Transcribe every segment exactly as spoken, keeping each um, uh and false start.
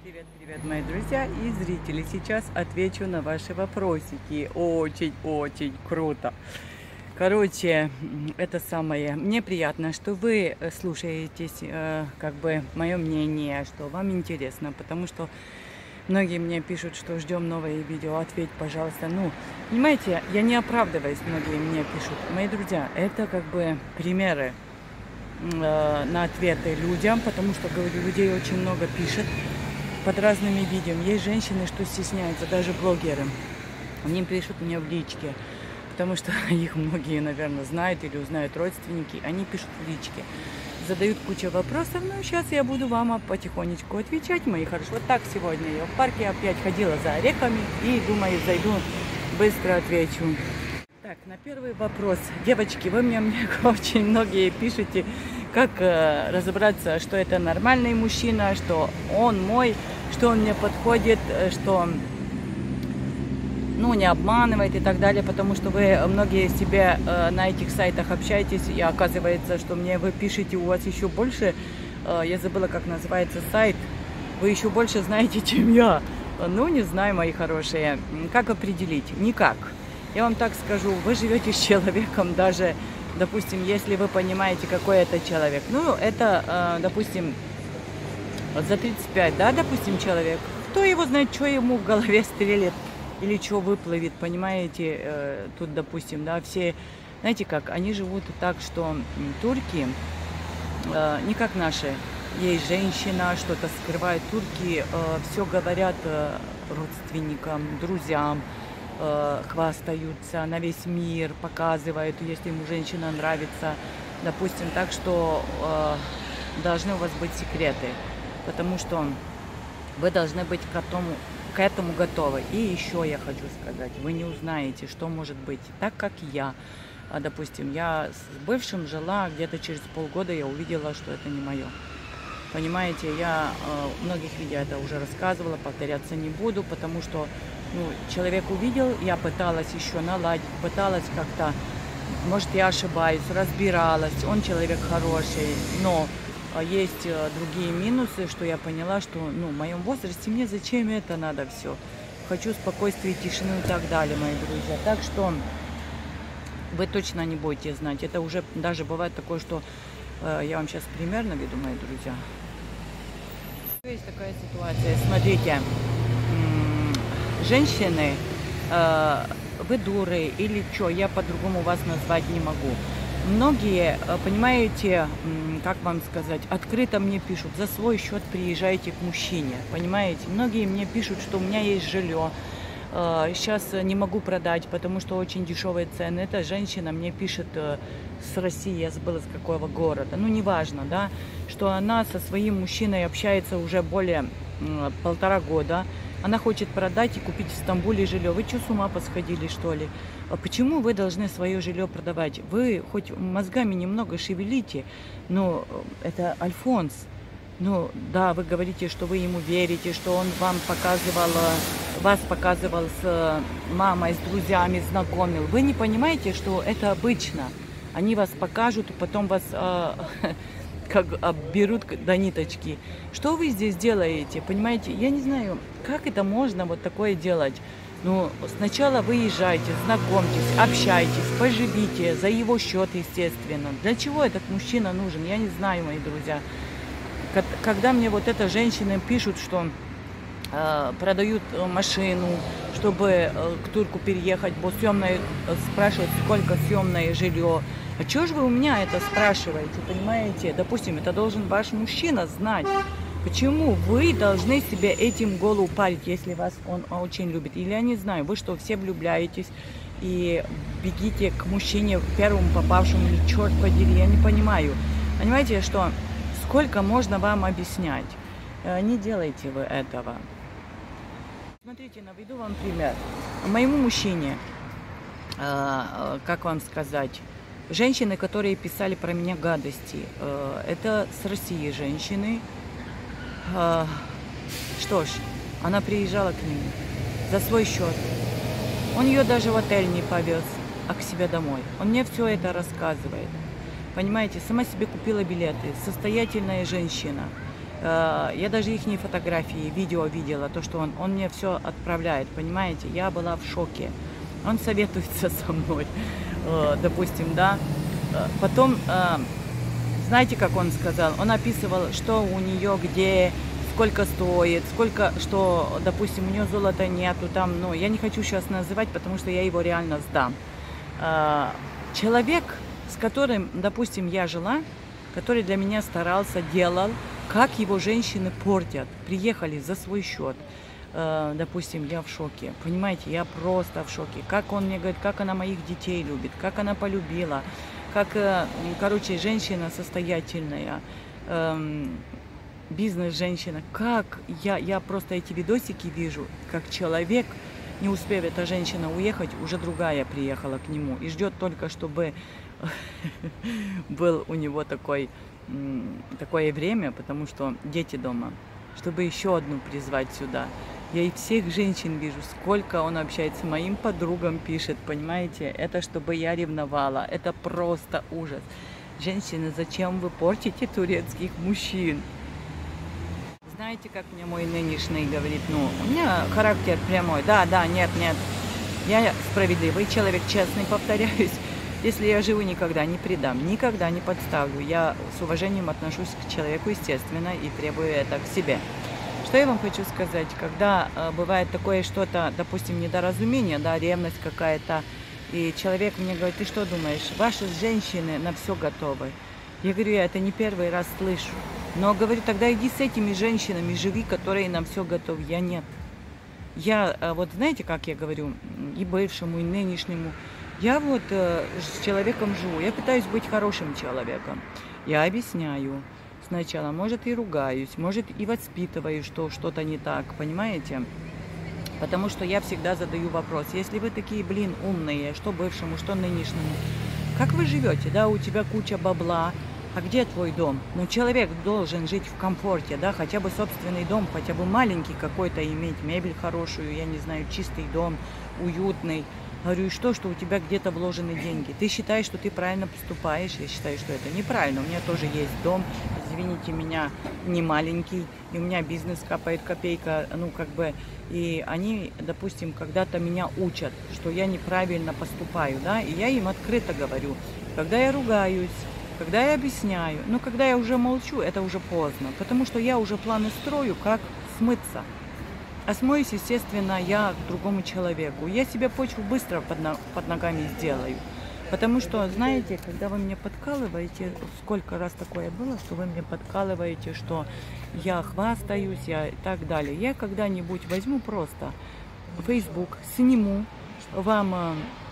Привет, привет, мои друзья и зрители. Сейчас отвечу на ваши вопросики. Очень-очень круто. Короче, это самое. Мне приятно, что вы слушаетесь, э, как бы, мое мнение, что вам интересно, потому что многие мне пишут, что ждем новые видео. Ответь, пожалуйста. Ну, понимаете, я не оправдываюсь, многие мне пишут. Мои друзья, это как бы примеры э, на ответы людям, потому что, говорю, людей очень много пишет под разными видео. Есть женщины, что стесняются, даже блогеры. Они пишут мне в личке, потому что их многие, наверное, знают или узнают родственники. Они пишут в личке, задают кучу вопросов. Ну, сейчас я буду вам потихонечку отвечать, мои хорошие. Вот так сегодня я в парке опять ходила за орехами и, думаю, зайду, быстро отвечу. Так, на первый вопрос. Девочки, вы мне, мне очень многие пишете, как э, разобраться, что это нормальный мужчина, что он мой, что он мне подходит, что, ну, не обманывает и так далее, потому что вы многие себе э, на этих сайтах общаетесь, и оказывается, что мне вы пишете, у вас еще больше, э, я забыла, как называется сайт, вы еще больше знаете, чем я. Ну, не знаю, мои хорошие, как определить? Никак. Я вам так скажу, вы живете с человеком даже, допустим, если вы понимаете, какой это человек. Ну, это, допустим, за тридцать пять, да, допустим, человек. Кто его знает, что ему в голове стрелит или что выплывет, понимаете? Тут, допустим, да, все, знаете как, они живут так, что турки не как наши. Есть женщина, что-то скрывает. Турки все говорят родственникам, друзьям, хвастаются на весь мир, показывают, если ему женщина нравится, допустим, так что э, должны у вас быть секреты, потому что вы должны быть к этому, к этому готовы. И еще я хочу сказать, вы не узнаете, что может быть, так как я, допустим, я с бывшим жила, где-то через полгода я увидела, что это не мое. Понимаете, я э, в многих видео это уже рассказывала, повторяться не буду, потому что ну, человек увидел, я пыталась еще наладить, пыталась как-то, может, я ошибаюсь, разбиралась, он человек хороший, но э, есть э, другие минусы, что я поняла, что ну, в моем возрасте мне зачем это надо все. Хочу спокойствия, тишины и так далее, мои друзья. Так что вы точно не будете знать. Это уже даже бывает такое, что э, я вам сейчас пример наведу, мои друзья. Есть такая ситуация, смотрите, женщины, э, вы дуры или что, я по-другому вас назвать не могу. Многие, понимаете, как вам сказать, открыто мне пишут, за свой счет приезжайте к мужчине, понимаете. Многие мне пишут, что у меня есть жилье, э, сейчас не могу продать, потому что очень дешевые цены. Эта женщина мне пишет э, с России, я забыла с какого города, ну неважно, да, что она со своим мужчиной общается уже более э, полтора года. Она хочет продать и купить в Стамбуле жилье. Вы что, с ума посходили, что ли? А почему вы должны свое жилье продавать? Вы хоть мозгами немного шевелите, но это Альфонс. Ну, да, вы говорите, что вы ему верите, что он вам показывал, вас показывал с мамой, с друзьями, знакомил. Вы не понимаете, что это обычно. Они вас покажут, и потом вас... как берут до ниточки. Что вы здесь делаете? Понимаете, я не знаю, как это можно вот такое делать. Ну, сначала выезжайте, знакомьтесь, общайтесь, поживите за его счет, естественно. Для чего этот мужчина нужен? Я не знаю, мои друзья. Когда мне вот это женщины пишут, что э, продают машину, чтобы э, к турку переехать, бо съемное, спрашивают, сколько съемное жилье. А чего же вы у меня это спрашиваете, понимаете? Допустим, это должен ваш мужчина знать. Почему вы должны себе этим голову парить, если вас он очень любит? Или я не знаю, вы что, все влюбляетесь и бегите к мужчине первому попавшему, или черт подери, я не понимаю. Понимаете, что сколько можно вам объяснять? Не делайте вы этого. Смотрите, наведу вам пример. Моему мужчине, как вам сказать... Женщины, которые писали про меня гадости, это с России женщины. Что ж, она приезжала к нему за свой счет. Он ее даже в отель не повез, а к себе домой. Он мне все это рассказывает. Понимаете, сама себе купила билеты. Состоятельная женщина. Э, Я даже их фотографии, видео видела, то, что он, он мне все отправляет, понимаете? Я была в шоке. Он советуется со мной, э, допустим, да. Э, Потом, э, знаете, как он сказал? Он описывал, что у нее где, сколько стоит, сколько, что, допустим, у нее золота нету там, ну, я не хочу сейчас называть, потому что я его реально сдам. Э, Человек, с которым, допустим, я жила, который для меня старался, делал, как его женщины портят, приехали за свой счет. Э, допустим, я в шоке, понимаете, я просто в шоке. Как он мне говорит, как она моих детей любит, как она полюбила, как, э, короче, женщина состоятельная, эм, бизнес-женщина. Как я, я просто эти видосики вижу, как человек, не успев эта женщина уехать, уже другая приехала к нему и ждет только, чтобы был у него такой, м, такое время, потому что дети дома, чтобы еще одну призвать сюда. Я и всех женщин вижу, сколько он общается, моим подругам пишет, понимаете, это чтобы я ревновала, это просто ужас. Женщины, зачем вы портите турецких мужчин? Знаете, как мне мой нынешний говорит, ну, у меня характер прямой, да, да, нет, нет, я справедливый человек, честный, повторяюсь. Если я живу, никогда не предам, никогда не подставлю. Я с уважением отношусь к человеку, естественно, и требую это к себе. Что я вам хочу сказать, когда э, бывает такое что-то, допустим, недоразумение, да, ревность какая-то, и человек мне говорит, ты что думаешь, ваши женщины на все готовы? Я говорю, я это не первый раз слышу. Но говорю, тогда иди с этими женщинами, живи, которые на все готовы. Я нет. Я, э, вот знаете, как я говорю, и бывшему, и нынешнему, я вот э, с человеком живу, я пытаюсь быть хорошим человеком. Я объясняю сначала, может и ругаюсь, может и воспитываю, что что-то не так, понимаете? Потому что я всегда задаю вопрос, если вы такие, блин, умные, что бывшему, что нынешнему, как вы живете, да, у тебя куча бабла, а где твой дом? Ну, человек должен жить в комфорте, да, хотя бы собственный дом, хотя бы маленький какой-то иметь, мебель хорошую, я не знаю, чистый дом, уютный. Говорю, и что, что у тебя где-то вложены деньги? Ты считаешь, что ты правильно поступаешь? Я считаю, что это неправильно. У меня тоже есть дом, извините меня, не маленький, и у меня бизнес капает копейка, ну, как бы, и они, допустим, когда-то меня учат, что я неправильно поступаю, да, и я им открыто говорю, когда я ругаюсь, когда я объясняю, но когда я уже молчу, это уже поздно, потому что я уже планы строю, как смыться. А смоюсь, естественно, я к другому человеку. Я себе почву быстро под, на, под ногами сделаю. Потому что, знаете, когда вы меня подкалываете, сколько раз такое было, что вы мне подкалываете, что я хвастаюсь, я и так далее. Я когда-нибудь возьму просто Facebook, сниму вам э,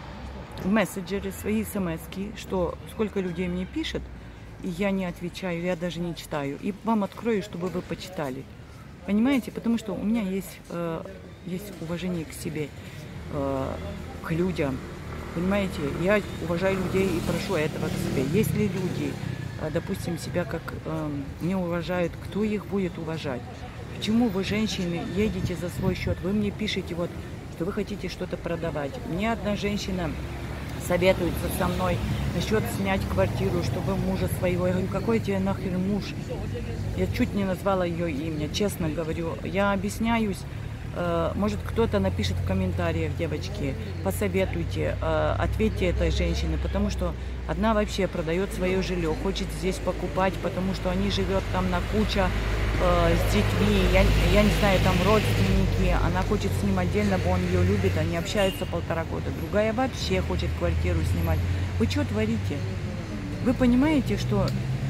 в мессенджере свои смс-ки, что сколько людей мне пишет, и я не отвечаю, я даже не читаю. И вам открою, чтобы вы почитали. Понимаете? Потому что у меня есть, э, есть уважение к себе, э, к людям. Понимаете? Я уважаю людей и прошу этого к себе. Если люди, э, допустим, себя как э, не уважают, кто их будет уважать? Почему вы, женщины, едете за свой счет? Вы мне пишете, вот, что вы хотите что-то продавать. Мне одна женщина советуется со мной насчет снять квартиру, чтобы мужа своего. Я говорю, какой тебе нахер муж? Я чуть не назвала ее имя, честно говорю. Я объясняюсь, э, может кто-то напишет в комментариях, девочки, посоветуйте, э, ответьте этой женщине, потому что одна вообще продает свое жилье, хочет здесь покупать, потому что они живет там на куча э, с детьми, я, я не знаю, там родственники, она хочет с ним отдельно, бо он ее любит, они общаются полтора года. Другая вообще хочет квартиру снимать. Вы что творите? Вы понимаете, что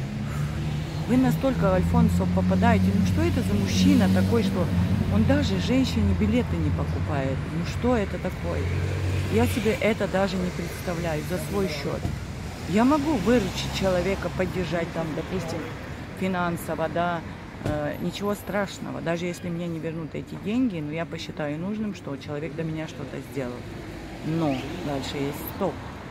вы настолько в альфонсов попадаете? Ну что это за мужчина такой, что он даже женщине билеты не покупает? Ну что это такое? Я себе это даже не представляю за свой счет. Я могу выручить человека, поддержать там, допустим, финансово, да, э, ничего страшного. Даже если мне не вернут эти деньги, но я посчитаю нужным, что человек для меня что-то сделал. Но дальше есть стоп.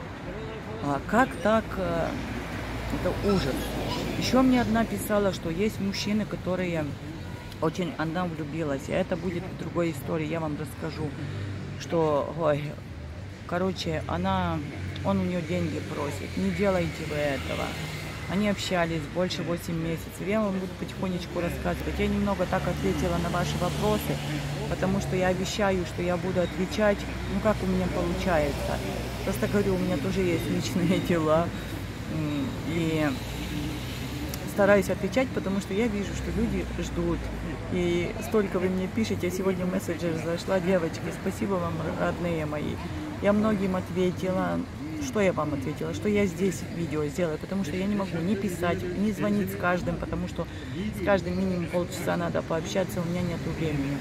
А как так? Э, это ужас. Еще мне одна писала, что есть мужчины, которые очень, она влюбилась. И это будет в другой истории, я вам расскажу, что, ой, короче, она, он у нее деньги просит. Не делайте вы этого. Они общались больше восьми месяцев. Я вам буду потихонечку рассказывать. Я немного так ответила на ваши вопросы, потому что я обещаю, что я буду отвечать, ну как у меня получается. Просто говорю, у меня тоже есть личные дела. И стараюсь отвечать, потому что я вижу, что люди ждут. И столько вы мне пишете. Я сегодня в мессенджер зашла, девочки, спасибо вам, родные мои. Я многим ответила. Что я вам ответила? Что я здесь видео сделаю, потому что я не могу ни писать, ни звонить с каждым, потому что с каждым минимум полчаса надо пообщаться, у меня нет времени.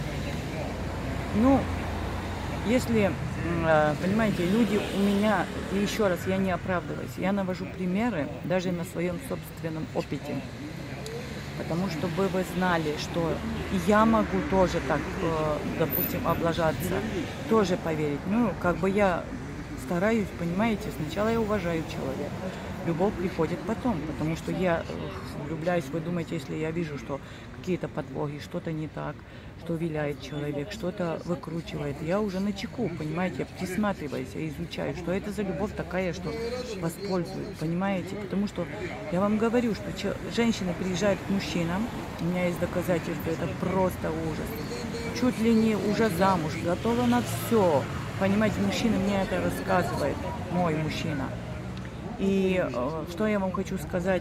Ну, если, понимаете, люди у меня, и еще раз, я не оправдываюсь, я навожу примеры даже на своем собственном опыте. Потому что вы знали, что я могу тоже так, допустим, облажаться, тоже поверить. Ну, как бы я стараюсь, понимаете, сначала я уважаю человека. Любовь приходит потом, потому что я влюбляюсь, вы думаете, если я вижу, что какие-то подвохи, что-то не так, что виляет человек, что-то выкручивает, я уже начеку, понимаете, присматриваюсь, я изучаю, что это за любовь такая, что воспользуюсь, понимаете, потому что я вам говорю, что женщины приезжают к мужчинам, у меня есть доказательства, это просто ужас, чуть ли не уже замуж, готова на все. Понимаете, мужчина мне это рассказывает, мой мужчина. И э, что я вам хочу сказать,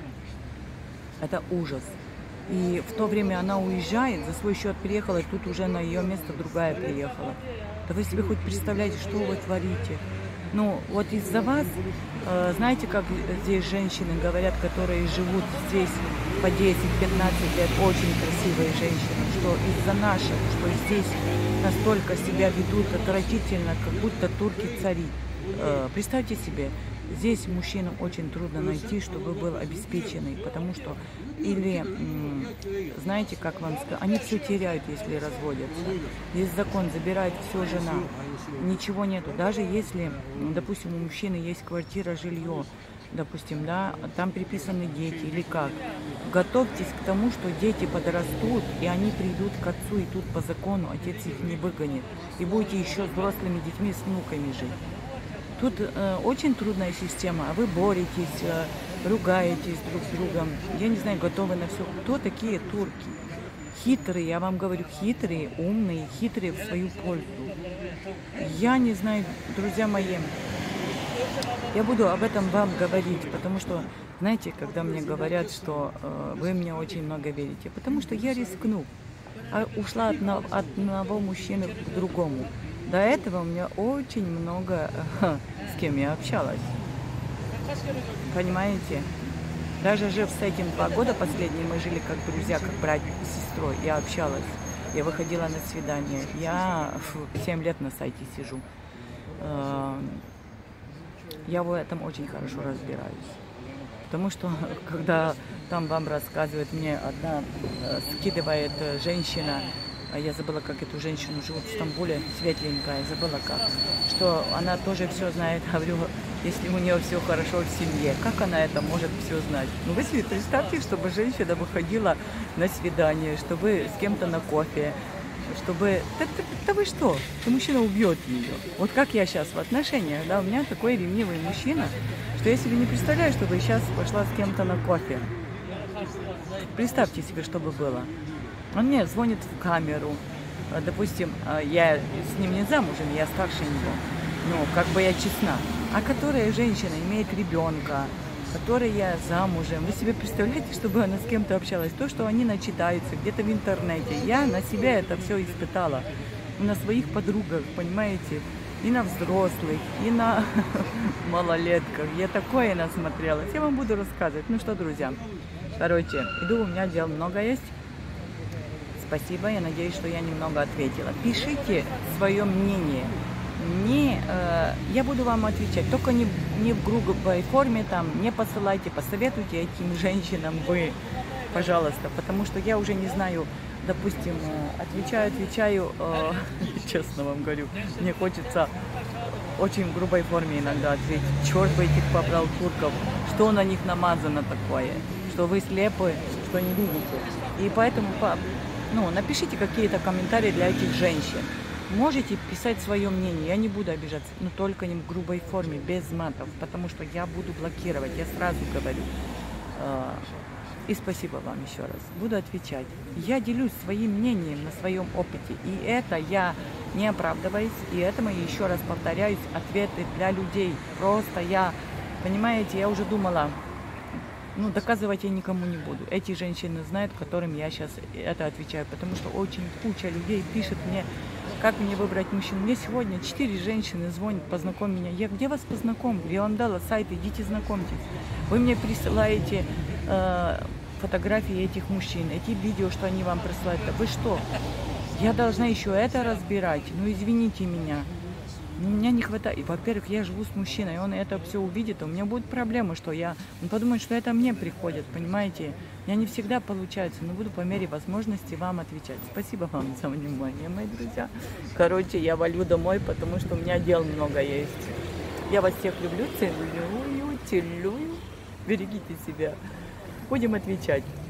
это ужас. И в то время она уезжает, за свой счет приехала, и тут уже на ее место другая приехала. Да вы себе хоть представляете, что вы творите? Ну, вот из-за вас, э, знаете, как здесь женщины говорят, которые живут здесь по десять-пятнадцать лет, очень красивые женщины, что из-за наших, что здесь настолько себя ведут отвратительно, как будто турки-цари. Э, представьте себе, здесь мужчинам очень трудно найти, чтобы был обеспеченный, потому что, или, знаете, как вам сказать, они все теряют, если разводятся. Есть закон, забирает все жена, ничего нету. Даже если, допустим, у мужчины есть квартира, жилье, допустим, да, там приписаны дети или как. Готовьтесь к тому, что дети подрастут, и они придут к отцу, и тут по закону отец их не выгонит. И будете еще с взрослыми детьми, с внуками жить. Тут э, очень трудная система, а вы боретесь, э, ругаетесь друг с другом. Я не знаю, готовы на все. Кто такие турки? Хитрые, я вам говорю, хитрые, умные, хитрые в свою пользу. Я не знаю, друзья мои, я буду об этом вам говорить, потому что, знаете, когда мне говорят, что э, вы мне очень много верите, потому что я рискну. А ушла от, от одного мужчины к другому. До этого у меня очень много, э, с кем я общалась. Понимаете? Даже жив с этим два года последние, мы жили как друзья, как брат с сестрой. Я общалась, я выходила на свидание. Я семь лет на сайте сижу. Э, я в этом очень хорошо разбираюсь. Потому что, когда там вам рассказывает, мне одна э, скидывает э, женщина, я забыла, как эту женщину живут в Стамбуле, светленькая, забыла как, что она тоже все знает, говорю, если у нее все хорошо в семье, как она это может все знать? Ну вы себе представьте, чтобы женщина выходила на свидание, чтобы с кем-то на кофе, чтобы... Да, да, да вы что? Что мужчина убьет ее. Вот как я сейчас в отношениях, да, у меня такой ревнивый мужчина, что я себе не представляю, чтобы сейчас пошла с кем-то на кофе. Представьте себе, что бы было. Он мне звонит в камеру, допустим, я с ним не замужем, я старше него, ну, как бы я честна. А которая женщина имеет ребенка, которая замужем, вы себе представляете, чтобы она с кем-то общалась? То, что они начитаются где-то в интернете. Я на себя это все испытала, на своих подругах, понимаете, и на взрослых, и на малолетках. Я такое насмотрелась. Я вам буду рассказывать. Ну что, друзья, короче, иду, у меня дел много есть. Спасибо, я надеюсь, что я немного ответила. Пишите свое мнение. Не, э, я буду вам отвечать, только не, не в грубой форме, там, не посылайте, посоветуйте этим женщинам вы, пожалуйста, потому что я уже не знаю, допустим, отвечаю, отвечаю, э, честно вам говорю, мне хочется очень в грубой форме иногда ответить. Черт бы этих побрал турков, что на них намазано такое, что вы слепы, что не видите. И поэтому, ну, напишите какие-то комментарии для этих женщин. Можете писать свое мнение, я не буду обижаться, но только не в грубой форме, без матов, потому что я буду блокировать, я сразу говорю. И спасибо вам еще раз. Буду отвечать. Я делюсь своим мнением на своем опыте. И это я не оправдываюсь. И это мои, еще раз повторяюсь, ответы для людей. Просто я, понимаете, я уже думала, ну, доказывать я никому не буду. Эти женщины знают, которым я сейчас это отвечаю. Потому что очень куча людей пишет мне, как мне выбрать мужчину. Мне сегодня четыре женщины звонят, познакомь меня. Я где вас познакомлю? Я вам дала сайт, идите знакомьтесь. Вы мне присылаете э, фотографии этих мужчин, эти видео, что они вам присылают. Вы что? Я должна еще это разбирать? Ну, извините меня. У меня не хватает. Во-первых, я живу с мужчиной, он это все увидит, у меня будет проблема, что я... Он подумает, что это мне приходит, понимаете? У меня не всегда получается, но буду по мере возможности вам отвечать. Спасибо вам за внимание, мои друзья. Короче, я валю домой, потому что у меня дел много есть. Я вас всех люблю, целую, целую. Берегите себя. Будем отвечать.